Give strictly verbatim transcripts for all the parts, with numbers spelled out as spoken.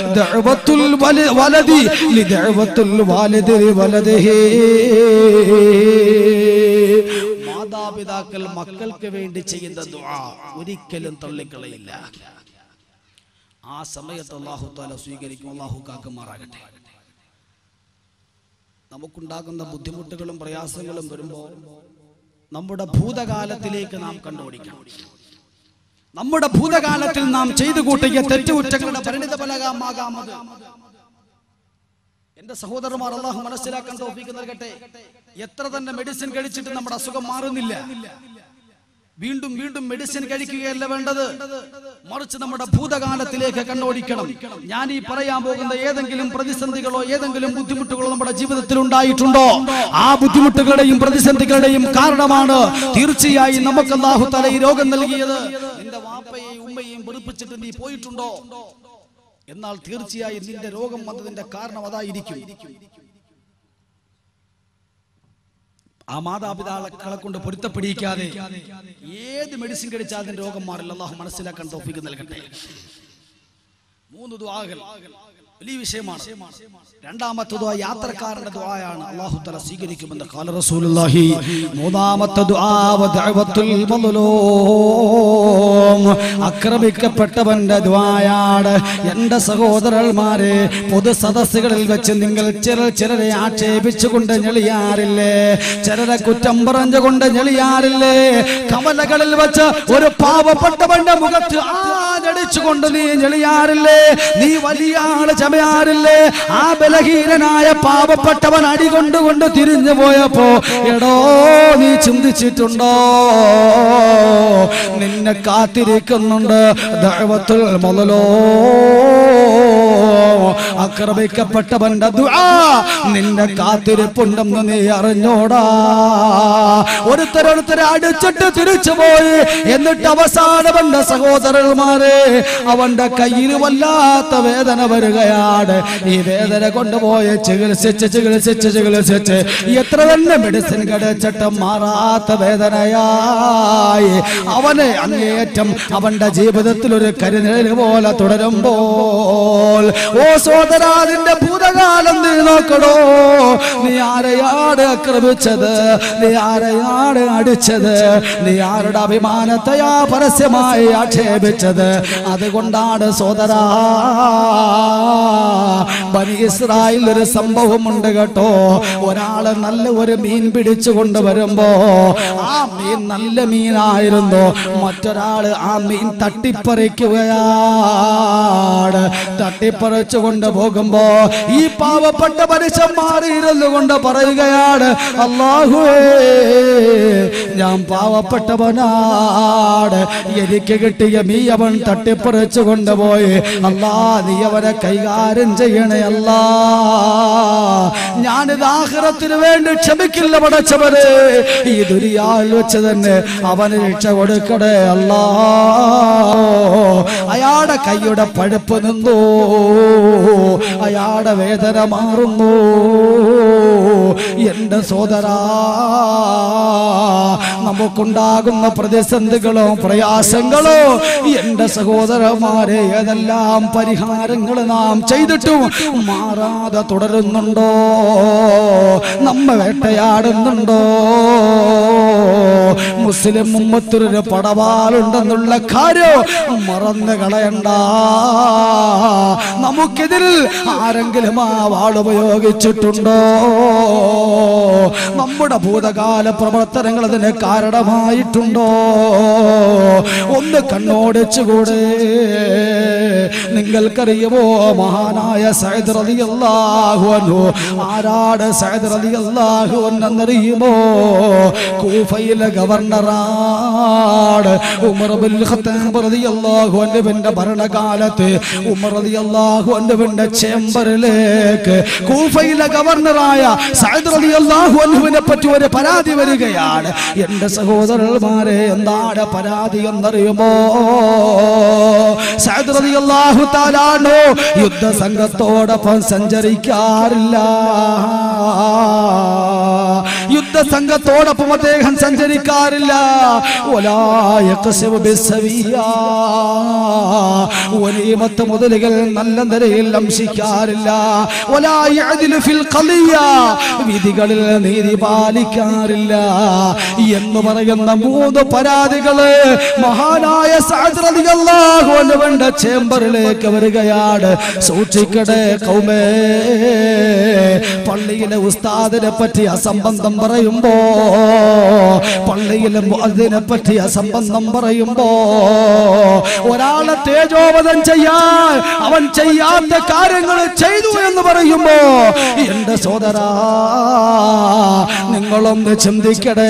ദഅവത്തുൽ വലദി ലിദഅവത്തുൽ വാലിദി വലദിഹി. മാതാപിതാക്കൾ മക്കൾക്ക് വേണ്ടി ചെയ്യുന്ന ദുആ ഒരിക്കലും തള്ളിക്കളയില്ല. ആ സമയത്ത് അല്ലാഹു തആല സ്വീകരിക്കും. അല്ലാഹു കാക്കുമാറാകട്ടെ. നമുക്കുണ്ടാകുന്ന ബുദ്ധിമുട്ടുകളും പ്രയാസങ്ങളും വരുമ്പോൾ നമ്മുടെ ഭൂതകാലത്തിലേക്ക് നാം കണ്ടുപിടിക്കണം. നമ്മുടെ ഭൂതകാലത്തിൽ നാം ചെയ്തു കൂട്ടിയ തെറ്റുകുറ്റങ്ങളുടെ പരിണിത ഫലമാകാമത്. എന്റെ സഹോദരന്മാർ, അല്ലാഹു മനസ്സിലാക്കാൻ തൗഫീഖ് നൽകട്ടെ. എത്ര തന്നെ മെഡിസിൻ കഴിച്ചിട്ട് നമ്മുടെ അസുഖം മാറുന്നില്ല. വീണ്ടും വീണ്ടും മെഡിസിൻ കഴിക്കുകയല്ല വേണ്ടത്, മറിച്ച് നമ്മുടെ ഭൂതകാലത്തിലേക്ക് കണ്ണോടിക്കണം. ഞാൻ ഈ പറയാൻ പോകുന്ന ഏതെങ്കിലും പ്രതിസന്ധികളോ ഏതെങ്കിലും ബുദ്ധിമുട്ടുകളോ നമ്മുടെ ജീവിതത്തിൽ ഉണ്ടായിട്ടുണ്ടോ? ആ ബുദ്ധിമുട്ടുകളുടെയും പ്രതിസന്ധികളുടെയും കാരണമാണ് തീർച്ചയായും നമുക്ക് അല്ലാഹു തആല ഈ രോഗം നൽകിയത്. നിന്റെ വാപ്പയെയും ഉമ്മയെയും വെറുപ്പിച്ചിട്ട് നീ പോയിട്ടുണ്ടോ? എന്നാൽ തീർച്ചയായും നിന്റെ രോഗം വന്നതിന്റെ കാരണം അതായിരിക്കും. ആ മാതാപിതാക്കളെ കൊണ്ട് പൊരുത്തപ്പെടിക്കാതെ ഏത് മെഡിസിൻ കഴിച്ചാൽ അതിന്റെ രോഗം മാറില്ല. അല്ലാഹു മനസ്സിലാക്കാൻ തൗഫീഖ് നൽകട്ടെ. മൂന്ന് ദുആകൾ വലിയ വിഷയമാണ്. രണ്ടാമത്തെ ദുആ യാത്രക്കാരന്റെ ദുആയാണ്. അല്ലാഹു തആല സ്വീകരിക്കുമെന്ന് ഖാല റസൂലുള്ളാഹി. മൂന്നാമത്തെ ദുആ വദഅവത്തുൽ മദ്ലൂം, ആക്രമിക്കപ്പെട്ടവന്റെ ദുആയാണ്. എന്റെ സഹോദരന്മാരെ, പൊതു സദസ്സുകളിൽ വെച്ച് നിങ്ങൾ ചിലർ ചിലരെ ആക്ഷേപിച്ചുകൊണ്ട് ഞെളിയാറില്ലേ? ചിലരെ കുറ്റം പറഞ്ഞുകൊണ്ട് ഞെളിയാറില്ലേ? കവലകളിൽ വെച്ച് ഒരു പാവപ്പെട്ടവന്റെ മുഖത്ത് ആഞ്ഞടിച്ചുകൊണ്ട് നീ ഞെളിയാറില്ലേ? നീ വലിയ ആള് ചമയാറില്ലേ? ആ ബലഹീനനായ പാവപ്പെട്ടവൻ അടികൊണ്ടുകൊണ്ട് തിരിഞ്ഞു പോയപ്പോ എടോ നീ ചിന്തിച്ചിട്ടുണ്ടോ? നിന്നെ കാത്തിരിക്കുന്നുണ്ട് ദഅവത്തുൽ മദ്ലൂം, ആക്രമിക്കപ്പെട്ടവന്റെ ദുആ നിന്നെ കാത്തിരിപ്പുണ്ടെന്ന് നീ അറിഞ്ഞോടാ? ഒരുത്തരൊരുത്തരെ അടിച്ചിട്ട് തിരിച്ചു പോയി. എന്നിട്ട് അവസാനം എന്റെ സഹോദരന്മാരെ, അവന്റെ കയ്യിൽ വല്ലാത്ത വേദന വരികയാണ്. ഈ വേദന കൊണ്ടുപോയി ചികിത്സിച്ച് ചികിത്സിച്ച് ചികിത്സിച്ച് എത്ര തന്നെ മെഡിസിൻ കഴിച്ചിട്ട് മാറാത്ത വേദനയായി അവനെ അങ്ങേയറ്റം അവന്റെ ജീവിതത്തിൽ ഒരു കരിനിഴൽ പോലെ തുടരുമ്പോൾ, ഓ സോദരാ, നിന്റെ ഭൂതകാലം നീ നോക്കണോ? നീ ആരെയാണ് ആക്രമിച്ചത്? നീ ആരെയാണ് അടിച്ചത്? നീ ആരുടെ അഭിമാനത്തെയാ പരസ്യമായി ആക്ഷേപിച്ചത്? അതുകൊണ്ടാണ് സോദരാ, ബനി ഇസ്രായേൽ ഒരു സംഭവമുണ്ട് കേട്ടോ. ഒരാള് നല്ല ഒരു മീൻ പിടിച്ചു കൊണ്ടുവരുമ്പോ ആ മീൻ നല്ല മീനായിരുന്നു. മറ്റൊരാള് ആ മീൻ തട്ടിപ്പറിക്കുകയാണ്. തട്ടിപ്പറിച്ചു കൊണ്ടുപോകുമ്പോ ഈ പാവപ്പെട്ട മനുഷ്യന്മാർ ഇരുന്നു കൊണ്ട് പറയുകയാണ്, അല്ലാഹുവേ, ഞാൻ പാവപ്പെട്ടവനാണ്, എനിക്ക് കിട്ടിയ മീ അവൻ തട്ടിപ്പറിച്ചു കൊണ്ടുപോയി. അല്ലാ, നീ അവനെ കൈകാര്യം ചെയ്യണേ അല്ലാ. ഞാനിത് ആഖിറത്തിന് വേണ്ടി ക്ഷമിക്കില്ല പടച്ചവനെ. ഈ ദുനിയാവിൽ വെച്ച് തന്നെ അവന് രക്ഷ കൊടുക്കണേ അല്ലാ. അയാളുടെ കൈയുടെ പഴുപ്പ് നിന്നു, അയാളുടെ വേദന മാറുന്നു. എന്റെ സോദരാ, നമുക്കുണ്ടാകുന്ന പ്രതിസന്ധികളോ പ്രയാസങ്ങളോ എന്റെ സഹോദരന്മാരെ ഏതെല്ലാം പരിഹാരങ്ങൾ നാം ചെയ്തിട്ടും മാറാതെ തുടരുന്നുണ്ടോ? നമ്മ വേട്ടയാടുന്നുണ്ടോ? മുസ്ലിം ഉമ്മത്തിനൊരു പടവാളുണ്ടെന്നുള്ള കാര്യം മറന്നു കളയണ്ട. നമുക്കെതിൽ ആരെങ്കിലും ആ വാളുപയോഗിച്ചിട്ടുണ്ടോ? നമ്മുടെ ഭൂതകാല പ്രവർത്തനങ്ങൾ അതിന് കാരണമായിട്ടുണ്ടോ? ഒന്ന് കണ്ണോടിച്ചുകൂടെ? നിങ്ങൾക്കറിയുമോ മഹാനായ സഅദ് റളിയല്ലാഹു അൻഹു? ആരാണ് സഅദ് റളിയല്ലാഹു അൻഹു എന്നറിയുമോ? കൂഫയിലെ ഗവർണറാണ്. ഉമർ ഇബ്നുൽ ഖത്താബ് റളിയല്ലാഹു അൻഹുവിന്റെ ഭരണകാലത്ത് ഉമർ റളിയല്ലാഹു അൻഹുവിന്റെ ചേംബറിലേക്ക് കൂഫയിലെ ഗവർണറായ സഅദ് റളിയല്ലാഹു അൻഹുവിനെ പറ്റി ഒരു പരാതി വരികയാണ്. എന്റെ സഹോദരന്മാരെ, എന്താണ് പരാതി എന്നറിയുമോ? സഅദ് റളിയല്ലാഹു തആല യുദ്ധ സംഘത്തോടൊപ്പം സഞ്ചരിക്കാറില്ല. യുദ്ധ യുദ്ധസംഘത്തോടൊപ്പം അദ്ദേഹം സഞ്ചരിക്കാറില്ല. ഒലീമത്ത് മുതലുകൾ നല്ല നിലയിൽ അംശിക്കാറില്ല. വിധികളിൽ നീതി പാലിക്കാറില്ല എന്ന് പറയുന്ന മൂന്ന് പരാതികള് മഹാനായ സഅദ് റളിയല്ലാഹു അൻഹുവിന്റെ ചേംബറിലേക്ക് വരികയാണ്. സൂക്ഷിക്കട്ടെ കൗമേ, പള്ളിയിലെ ഉസ്താദിനെ പറ്റി അസംബന്ധം പറയുമ്പോ, പള്ളിയിലെ മുഅദ്ദിനെ പറ്റി അസംബന്ധം പറയുമ്പോ, ഒരാളെ തേജോവധം ചെയ്യാൻ അവൻ ചെയ്യാത്ത കാര്യങ്ങൾ ചെയ്തു എന്ന് പറയുമ്പോ, എന്റെ സോദരാ നിങ്ങളൊന്ന് ചിന്തിക്കടേ.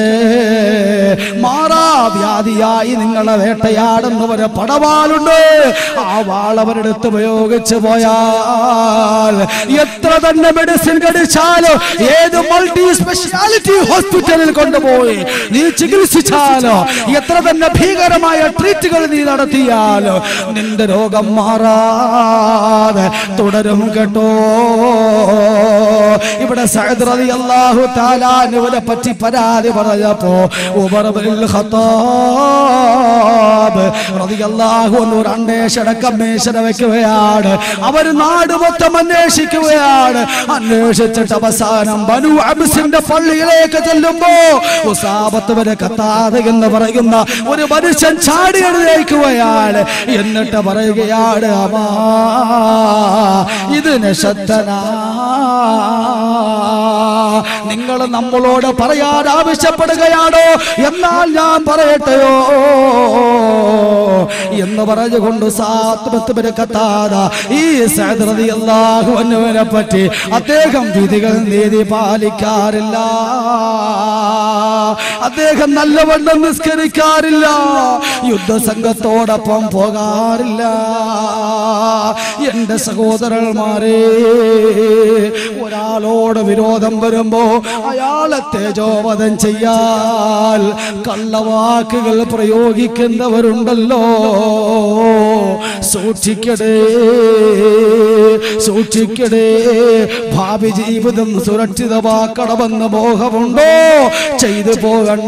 മാറാവ്യാധിയായി നിങ്ങളെ വേട്ടയാടുന്നവരെ പടവാളുണ്ട്. ആ വാളവരെടുത്ത് ഉപയോഗിച്ച് പോയാൽ എത്ര തന്നെ മെഡിസിൻ കടിച്ചാലോ, ഏത് മൾട്ടി സ്പെഷ്യാലിറ്റി ഹോസ്പിറ്റലിൽ കൊണ്ടുപോയി നീ ചികിത്സിച്ചാലോ, എത്ര തന്നെ ഭീകരമായ ട്രീറ്റുകൾ നീ നടത്തിയാലോ, നിന്റെ രോഗം മാറാതെ തുടരും കേട്ടോ. ഇവിടെ സഅദ് റളിയല്ലാഹു തആല അൻഹുവിനെ പറ്റി പരാതി പറഞ്ഞപ്പോ ഉമർ ഇബ്നുൽ ഖത്താബ് റളിയല്ലാഹു അൻഹു അന്വേഷണ കമ്മീഷൻ വെക്കുകയാണ്. അവർ നാട് മൊത്തം അന്വേഷിക്കുകയാണ്. അന്വേഷിച്ചിട്ട് അവസാനം ബനു അബ്സിന്റെ പള്ളിയിലേക്ക് ചെല്ലുമ്പോ ഉസാബത്ത് ബിൻ ഖത്താദ് എന്ന് പറയുന്ന ഒരു മനുഷ്യൻ ചാടി എഴുന്നേൽക്കുകയാണ്. എന്നിട്ട് പറയുകയാണ്, അമാ ഇത് നശത്തനാ, നിങ്ങൾ നമ്മളോട് പറയാൻ ആവശ്യപ്പെടുകയാണോ? എന്നാൽ ഞാൻ പറയട്ടെയോ എന്ന് പറഞ്ഞുകൊണ്ട് ഉസാബത്ത് ബിൻ ഖത്താദ ഈ സഅദ് റളിയല്ലാഹു അൻഹുവിനെ പറ്റി അദ്ദേഹം വിധികൾ നീതി പാലിക്കാറില്ല, അദ്ദേഹം നല്ലവണ്ണം നിസ്കരിക്കാറില്ല, യുദ്ധസംഘത്തോടൊപ്പം പോകാറില്ല. എന്റെ സഹോദരന്മാരെ, ഒരാളോട് വിരോധം വരുമ്പോ അയാളെ തേജോവധം ചെയ്യാൽ കള്ളവാക്കുകൾ പ്രയോഗിക്കുന്നവരുണ്ടല്ലോ. സൂക്ഷിക്കടേ സൂക്ഷിക്കടേ ഭാവി ജീവിതം സുരക്ഷിതമാക്കണമെന്ന് മോഹമുണ്ടോ? ചെയ്തു പോകണ്ട,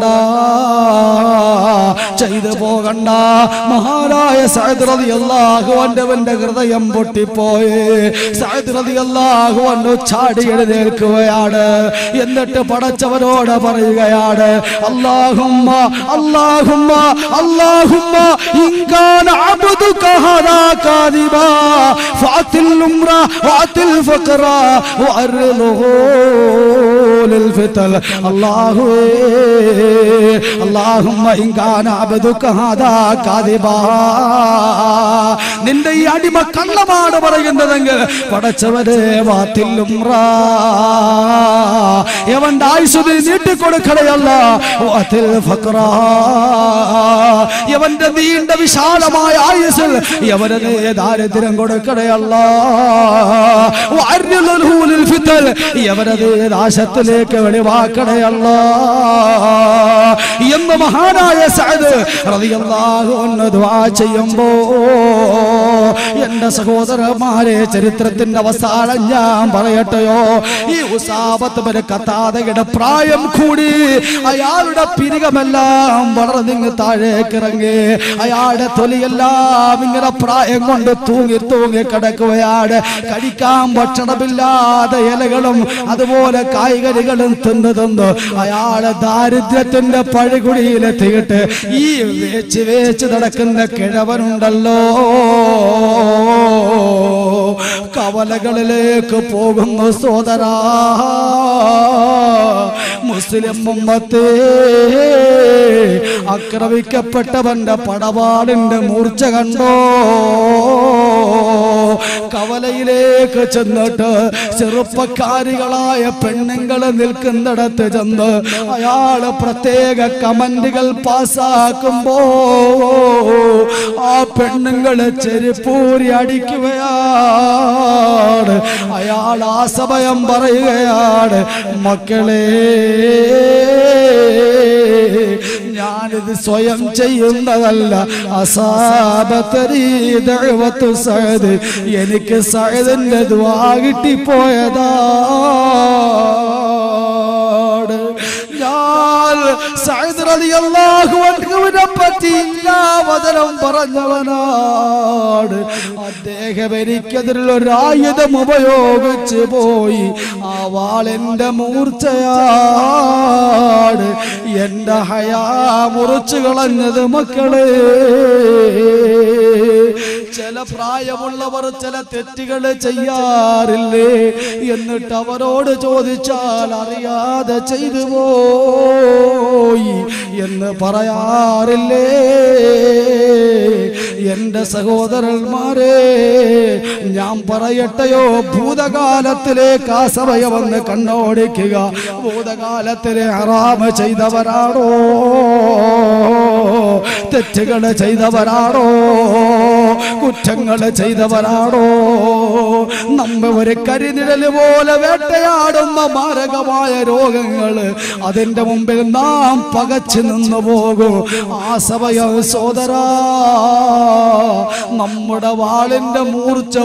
ചെയ്തു പോകണ്ട. മഹാനായ സഅദ് റളിയല്ലാഹു അൻഹുവിന്റെ ഹൃദയം പൊട്ടിപ്പോയി. സഅദ് റളിയല്ലാഹു അൻഹു ചാടി എഴുന്നേൽക്കുകയാണ്. എന്നിട്ട് പടച്ചവനോട് പറയുകയാണ്, അല്ലാഹുമ്മ അല്ലാഹുമ്മ അല്ലാഹുമ്മ ഇൻകാന അബ്ദുക ഹദാ കാദിബാ ഫഅതിൽ ഉംറ വഅതിൽ ഫഖറ വഅർലുഹു ലിൽ ഫിതൽ. അല്ലാഹു അല്ലാഹുമ്മ ഇൻകാന അബ്ദുക ഹദാ കാദിബാ, നിന്റെ ഈ അടിമ കള്ളമാണ് പറയുന്നതെങ്കിൽ പടച്ചവനെ വഅതിൽ ഉംറ, യവന്റെ ആയുസ്സ് നീട്ടിക്കൊടുക്കണയല്ല, വഅതിൽ ഫഖറ, യവന്റെ നീണ്ട വിശാലമായ ആയുസ്സിൽ യവന് ദാരിദ്ര്യം കൊടുക്കണയല്ല, വഅർലുഹു ലിൽ ഫിതൽ, യവനെ നാശത്തിലേക്ക് വെളിവാക്കണയല്ല എന്ന് മഹാനായ സഅദ് റളിയല്ലാഹു അൻഹു ദുആ ചെയ്യുമ്പോ, എന്റെ സഹോദരന്മാരെ, ചരിത്രത്തിന്റെ അവസാനം ഞാൻ പറയട്ടെയോ, ഈ ഉസാബത്ത് ബിൻ ഖത്താദയുടെ പ്രായം കൂടി, അയാളുടെ പിരികമെല്ലാം വളർന്നിങ്ങ് താഴേക്ക് ഇറങ്ങി, അയാളുടെ തൊലിയെല്ലാം ഇങ്ങനെ പ്രായം കൊണ്ട് തൂങ്ങി തൂങ്ങി കിടക്കുകയാണ്. കഴിക്കാൻ ഭക്ഷണമില്ലാതെ ഇലകളും അതുപോലെ കായ്കനികളും തിന്ന് തിന്ന് അയാളെ ദാരിദ്ര്യത്തിന്റെ പഴുകുടിയിലെത്തിയിട്ട് ഈ വേച്ച് വേച്ച് നടക്കുന്ന കിഴവനുണ്ടല്ലോ, കവലകളിലേക്ക് പോകുന്നു സോദരാ. മുസ്ലിം ഉമ്മത്തേ, ആക്രമിക്കപ്പെട്ടവന്റെ പടവാളിന്റെ മൂർച്ച കണ്ടോ? കവലയിലേക്ക് ചെന്നിട്ട് ചെറുപ്പക്കാരികളായ പെണ്ണുങ്ങൾ നിൽക്കുന്നിടത്ത് ചെന്ന് അയാള് പ്രത്യേക കമന്റുകൾ പാസാക്കുമ്പോ ആ പെണ്ണുങ്ങളെ ചെരുപ്പൂരി അടിക്കുകയാണ്. അയാൾ ആ സമയം പറയുകയാണ്, മക്കളെ, ഞാനിത് സ്വയം ചെയ്യുന്നതല്ല, അസാബത്തരീ ദഅവത്തു സഅദ്, എനിക്ക് സഅദിന്റെ ദുആ കിട്ടിപ്പോയതാണ്. സഅദ് റളിയല്ലാഹു അൻഹുവിനെ പറ്റി വചനം പറഞ്ഞവനാണ്. അദ്ദേഹം എനിക്കെതിരിൽ ഒരു ആയുധം ഉപയോഗിച്ച് പോയി. ആ വാളെന്റെ മൂർച്ചയാണ്. എന്റെ ഹയാ മുറിച്ചു കളഞ്ഞത് മക്കളെ. ചില പ്രായമുള്ളവർ ചില തെറ്റുകൾ ചെയ്യാറില്ലേ? എന്നിട്ട് അവരോട് ചോദിച്ചാൽ അറിയാതെ ചെയ്തു പോയി എന്ന് പറയാറില്ലേ? എന്റെ സഹോദരന്മാരെ, ഞാൻ പറയട്ടെയോ, ഭൂതകാലത്തിലേക്ക് ആ സമയമെന്ന് കണ്ണോടിക്കുക. ഭൂതകാലത്തിലെ ഹറാമ് ചെയ്തവരാണോ? തെറ്റുകൾ ചെയ്തവരാണോ? കുറ്റങ്ങൾ ചെയ്തവരാണോ? നമ്മെ ഒരു കരിനിഴല് പോലെ വേട്ടയാടുന്ന മാരകമായ രോഗങ്ങൾ അതിന്റെ മുമ്പിൽ നാം പകച്ചു നിന്നു പോകും. ആ സമയം സോദരാ, നമ്മുടെ വാളിന്റെ മൂർച്ച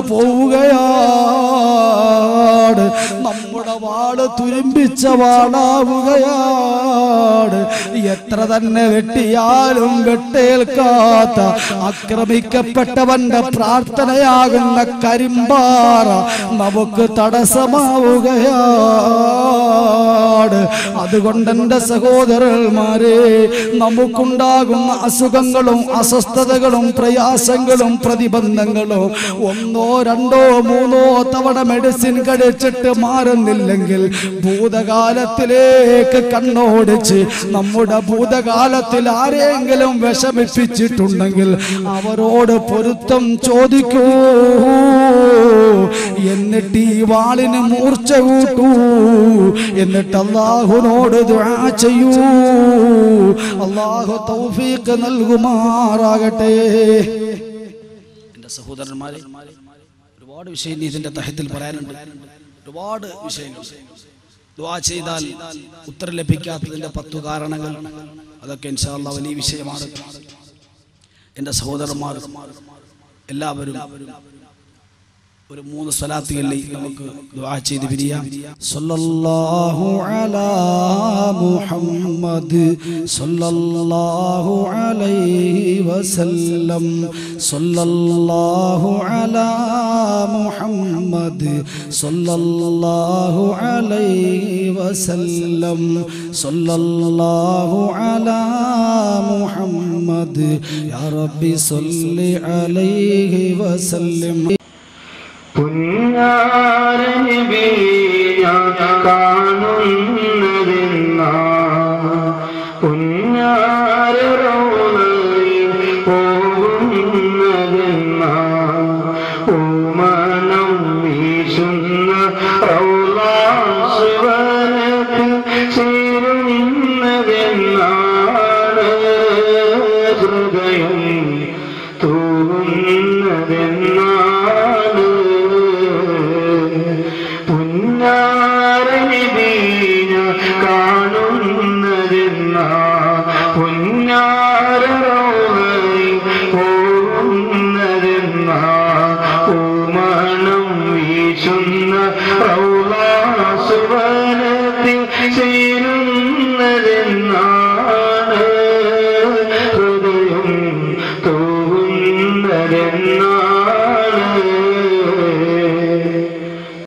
പോവുകയാണ്. നമ്മുടെ വാള് തുരുമ്പിച്ച വാളാവുകയാണ്. എത്ര തന്നെ വെട്ടിയാലും വെട്ടേൽക്കാത്ത ആക്രമിക്കപ്പെട്ടവന്റെ പ്രാർത്ഥനയാകുന്ന കരിമ്പാറ നമുക്ക് തടസ്സമാവുകയാണ്. അതുകൊണ്ട് എന്റെ സഹോദരന്മാരെ, നമുക്കുണ്ടാകുന്ന അസുഖങ്ങളും അസ്വസ്ഥതകളും പ്രയാസങ്ങളും പ്രതിബന്ധങ്ങളും ഒന്നോ രണ്ടോ മൂന്നോ തവണ മെഡിസിൻ കഴിച്ചിട്ട് മാറുന്നില്ലെങ്കിൽ ഭൂതകാലത്തിലേക്ക് കണ്ണോടിച്ച് നമ്മുടെ ഭൂതകാലത്തിൽ ആരെങ്കിലും വിഷമിപ്പിച്ചിട്ടുണ്ടെങ്കിൽ അവരോട് പൊരുത്തം ചോദിക്കൂ. എന്നിട്ട് ഈ വാളിന് മൂർച്ച കൂട്ടൂ. എന്നിട്ട് അല്ലാഹുവിനോട് ദുആ ചെയ്യൂ. അല്ലാഹു തൗഫീഖ് നൽകുമാറാകട്ടെ. എന്റെ സഹോദരന്മാരെ, ഒരുപാട് വിഷയം ഇതിന്റെ തഹത്തിൽ പറയാനുണ്ട്. ഒരുപാട് വിഷയങ്ങൾ. ദുആ ചെയ്താൽ ഉത്തരം ലഭിക്കാത്തതിന്റെ പത്തു കാരണങ്ങൾ, അതൊക്കെ ഇൻഷാ അല്ലാഹ് വലിയ വിഷയമാണ്. എന്റെ സഹോദരന്മാർ എല്ലാവരും ഒരു മൂന്ന് സ്വലാത്തുകളിൽ നമുക്ക് ദുആ ചെയ്ത് പിരിയാം. സല്ലല്ലാഹു അലാ മുഹമ്മദ് സല്ലല്ലാഹു അലൈഹി വസല്ലം. സല്ലല്ലാഹു അലാ മുഹമ്മദ് സല്ലല്ലാഹു അലൈഹി വസല്ലം. സല്ലല്ലാഹു അലാ മുഹമ്മദ് യാ റബ്ബി സല്ലി അലൈഹി വസല്ലം. പുണ്യാരനബി ഞാൻ കാണുന്നതെന്നാ പുണ്യാര റൗളയിൽ പോകുന്നതെന്നാ ഓമനം വീശുന്ന റൗളാ ശിവനത്തിൽ ചേരുന്നതെന്നാണ് ഹൃദയം തൂങ്ങുന്നതെന്നാണ്. പുണ്യാരനബിയ കാണുന്നതെന്നാ പുണ്യാര റൗളയിൽ പോകുന്നതെന്നാ ഓമനം വീശുന്ന റൗളാ സുവനത്തിൽ ചേരുന്ന